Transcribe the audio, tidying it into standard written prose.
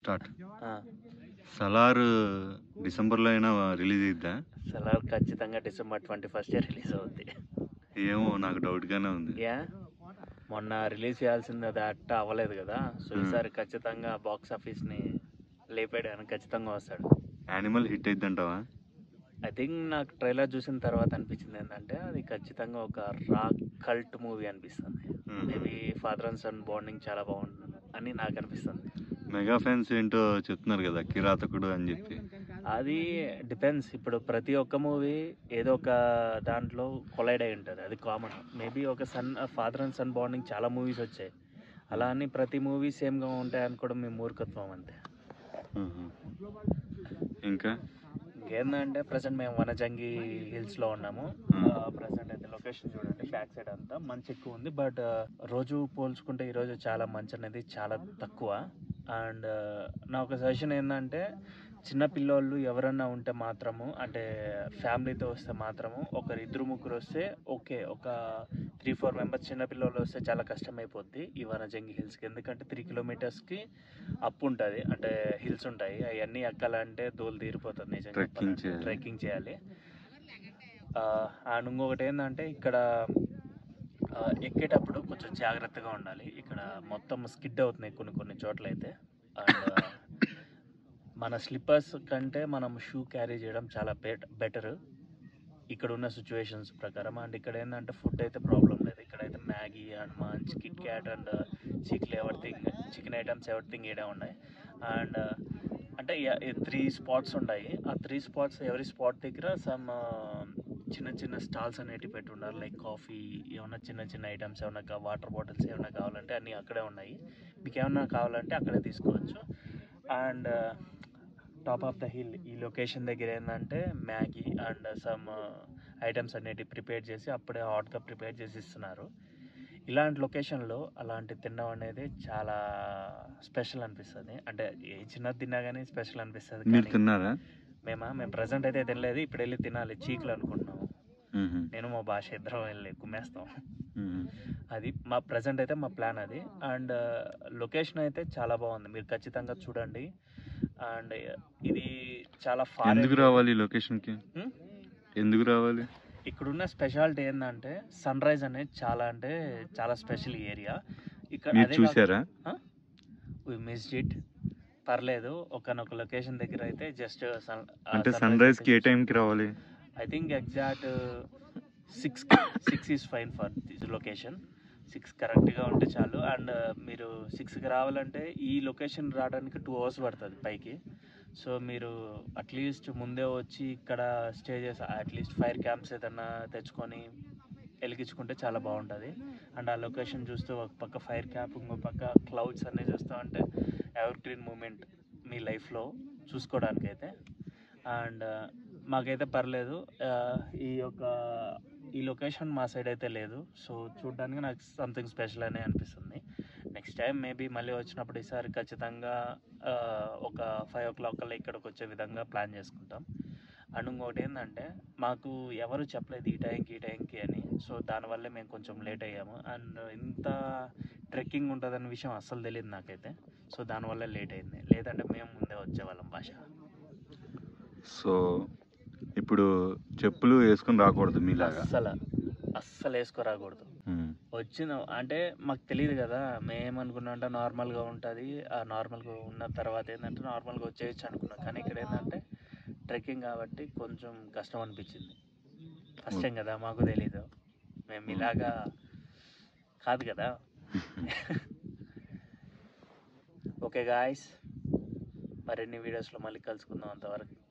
Start. Salaar డిసెంబర్లో అయినా release అయిద్దా? Salaar ఖచ్చితంగా December 21st రిలీజ్ అవుద్ది. ఏమో నాకు డౌట్గానే ఉంది. మొన్న రిలీజ్ చేయాల్సింది అది అట్ట అవ్వలేదు కదా, సో ఈసారి ఖచ్చితంగా బాక్స్ ఆఫీస్ని లేపేయడానికి ఖచ్చితంగా వస్తాడు. యానిమల్ హిట్ అయిద్దంటావా? ఐ థింక్ నాకు ట్రైలర్ చూసిన తర్వాత అనిపించింది ఏంటంటే అది ఖచ్చితంగా ఒక రాక్ కల్ట్ మూవీ అనిపిస్తుంది. Maybe father and son bonding చాలా బాగుంటుంది అని నాకు అనిపిస్తుంది. మెగా ఫ్యాన్స్ ఏంటో చెప్తున్నారు కదా కిరాతకుడు అని చెప్పి. అది డిపెండ్స్. ఇప్పుడు ప్రతి ఒక్క మూవీ ఏదో ఒక దాంట్లో కొలైడ్ అయి ఉంటుంది, అది కామన్. మేబీ ఒక ఫాదర్ అండ్ సన్ బాండింగ్ చాలా మూవీస్ వచ్చాయి, అలా అని ప్రతి మూవీ సేమ్గా ఉంటాయి అనుకోవడం మీ మూర్ఖత్వం అంతే. ఇంకేందంటే ప్రజెంట్ మేము వనజంగి హిల్స్లో ఉన్నాము. ప్రజెంట్ అయితే లొకేషన్ చూడండి, బ్యాక్ సైడ్ అంతా మంచు ఎక్కువ ఉంది, బట్ రోజు పోల్చుకుంటే ఈరోజు చాలా మంచు అనేది చాలా తక్కువ. అండ్ నా ఒక సజెషన్ ఏంటంటే చిన్న పిల్లోళ్ళు ఎవరన్నా ఉంటే మాత్రము, అంటే ఫ్యామిలీతో వస్తే మాత్రము, ఇద్దరు ముగ్గురు వస్తే ఓకే, ఒక 3-4 మెంబర్స్ చిన్న పిల్లలు వస్తే చాలా కష్టమైపోద్ది ఈ వనజంగి హిల్స్కి. ఎందుకంటే 3 కిలోమీటర్స్కి అప్ ఉంటుంది, అంటే హిల్స్ ఉంటాయి, అవన్నీ ఎక్కాలంటే దోలు తీరిపోతుంది నిజంగా. ట్రెక్కింగ్ చేయాలి. అండ్ ఇంకొకటి ఏంటంటే ఇక్కడ ఎక్కేటప్పుడు కొంచెం జాగ్రత్తగా ఉండాలి. ఇక్కడ మొత్తం స్కిడ్ అవుతున్నాయి కొన్ని చోట్ల అయితే. అండ్ మన స్లిప్పర్స్ కంటే మనం షూ క్యారీ చేయడం చాలా బెటర్ ఇక్కడ ఉన్న సిచ్యువేషన్స్ ప్రకారం. అండ్ ఇక్కడ ఏంటంటే ఫుడ్ అయితే ప్రాబ్లం లేదు. ఇక్కడైతే Maggi and munch, Kit Kat and chicken items everything ఏడా ఉన్నాయి. అండ్ అంటే 3 స్పాట్స్ ఉన్నాయి. ఆ 3 స్పాట్స్ ఎవరి స్పాట్ దగ్గర సమ్ చిన్న స్టాల్స్ అనేటివి పెట్టి ఉన్నారు. లైక్ కాఫీ, ఏమన్నా చిన్న ఐటమ్స్, ఏమన్నా వాటర్ బాటిల్స్ ఏమన్నా కావాలంటే అన్నీ అక్కడే ఉన్నాయి. మీకు ఏమన్నా కావాలంటే అక్కడే తీసుకోవచ్చు. And top of the hill ఈ లొకేషన్ దగ్గర ఏంటంటే మ్యాగీ అండ్ సమ్ ఐటమ్స్ అనేటివి ప్రిపేర్ చేసి అప్పుడే హాట్గా ప్రిపేర్ చేసి ఇస్తున్నారు. ఇలాంటి లొకేషన్లో అలాంటి తినడం అనేది చాలా స్పెషల్ అనిపిస్తుంది. అంటే ఏ చిన్నది తిన్నా కానీ స్పెషల్ అనిపిస్తుంది. మీరు తిన్నారా? మేము ప్రజెంట్ అయితే తినలేదు, ఇప్పుడు వెళ్ళి తినాలి. చీకులు అనుకుంటున్నాము, నేను మా భాష ఇద్దరం వెళ్ళి కుమ్మేస్తాం. అది మా ప్రజెంట్ అయితే మా ప్లాన్ అది. అండ్ లొకేషన్ అయితే చాలా బాగుంది, మీరు ఖచ్చితంగా చూడండి. అండ్ ఇది చాలా ఫార్. ఎందుకు రావాలి లొకేషన్కి? ఎందుకు రావాలి? ఇక్కడున్న స్పెషాలిటీ ఏంటంటే సన్ రైజ్ అనేది చాలా స్పెషల్ ఏరియా ఇక్కడ. చూసారా? We missed it. పర్లేదు, ఒకనొక లొకేషన్ దగ్గర అయితే జస్ట్ అంటే సన్ రైజ్కి ఏ టైంకి రావాలి? I think exact 6 is fine for this location. 6 కరెక్ట్గా ఉంటే చాలు. అండ్ మీరు 6కి రావాలంటే ఈ లొకేషన్ రావడానికి 2 hours పడుతుంది పైకి. సో మీరు అట్లీస్ట్ ముందే వచ్చి ఇక్కడ స్టే చేసి అట్లీస్ట్ ఫైర్ క్యాంప్స్ ఏదన్నా తెచ్చుకొని వెలిగించుకుంటే చాలా బాగుంటుంది. అండ్ ఆ లొకేషన్ చూస్తూ ఒక పక్క ఫైర్ క్యాంప్, ఇంకో పక్క క్లౌడ్స్ అన్నీ చూస్తూ ఉంటే ఎవర్ గ్రీన్ మూమెంట్ మీ లైఫ్లో చూసుకోవడానికైతే. అండ్ మాకైతే పర్లేదు. ఈ లొకేషన్ మా సైడ్ అయితే లేదు, సో చూడడానికి నాకు సంథింగ్ స్పెషల్ అనే అనిపిస్తుంది. నెక్స్ట్ టైం మేబీ మళ్ళీ వచ్చినప్పుడు ఈసారి ఖచ్చితంగా ఒక 5 o'clock కల్లా ఇక్కడికి వచ్చే విధంగా ప్లాన్ చేసుకుంటాం. అండ్ ఇంకోటి ఏంటంటే మాకు ఎవరు చెప్పలేదు ఈ టైంకి అని, సో దానివల్లే మేము కొంచెం లేట్ అయ్యాము. అండ్ ఇంత ట్రెక్కింగ్ ఉంటుందన్న విషయం అస్సలు తెలియదు నాకైతే, సో దానివల్ల లేట్ అయింది. లేదంటే మేము ముందే వచ్చేవాళ్ళం భాష. సో ఇప్పుడు చెప్పులు వేసుకొని రాకూడదు మీలాగా? అస్సలు వేసుకోరాకూడదు. వచ్చిన అంటే మాకు తెలియదు కదా, మేమేమనుకున్నాం అంటే నార్మల్గా ఉంటుంది, ఆ నార్మల్గా ఉన్న తర్వాత ఏంటంటే నార్మల్గా వచ్చేయచ్చు అనుకున్నాం. కానీ ఇక్కడ ఏంటంటే ట్రెక్కింగ్ కాబట్టి కొంచెం కష్టం అనిపించింది. ఫస్ట్ టైం కదా, మాకు తెలీదు, మేము ఇలాగా కాదు కదా. ఓకే గాయ్స్, మరిన్ని వీడియోస్లో మళ్ళీ కలుసుకుందాం. అంతవరకు